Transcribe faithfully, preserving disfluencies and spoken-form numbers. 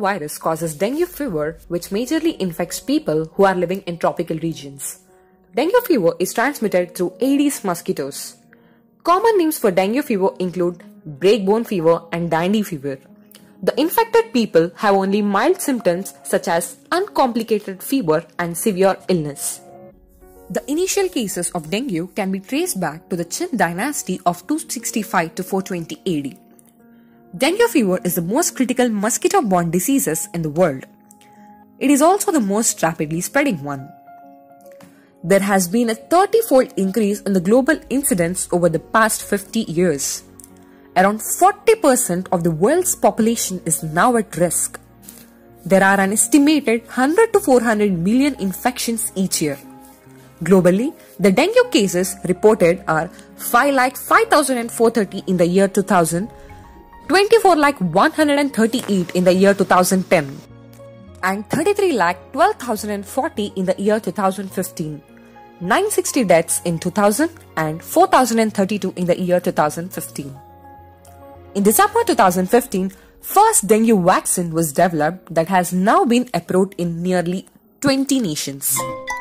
virus causes dengue fever, which majorly infects people who are living in tropical regions. Dengue fever is transmitted through Aedes mosquitoes. Common names for dengue fever include breakbone fever and dandy fever. The infected people have only mild symptoms such as uncomplicated fever and severe illness. The initial cases of dengue can be traced back to the Qin dynasty of two sixty-five to four twenty A D. Dengue fever is the most critical mosquito-borne diseases in the world. It is also the most rapidly spreading one. There has been a thirty-fold increase in the global incidence over the past fifty years. Around forty percent of the world's population is now at risk. There are an estimated one hundred to four hundred million infections each year. Globally, the dengue cases reported are five lakh five thousand four hundred thirty in the year two thousand, twenty-four lakh one hundred thirty-eight in the year two thousand ten, and thirty-three lakh twelve thousand forty in the year two thousand fifteen, nine hundred sixty deaths in two thousand and four thousand thirty-two in the year two thousand fifteen. In December two thousand fifteen, first dengue vaccine was developed that has now been approved in nearly twenty nations.